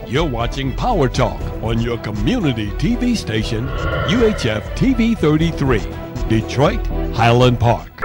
You're watching Power Talk on your community TV station, UHF TV 33, Detroit, Highland Park.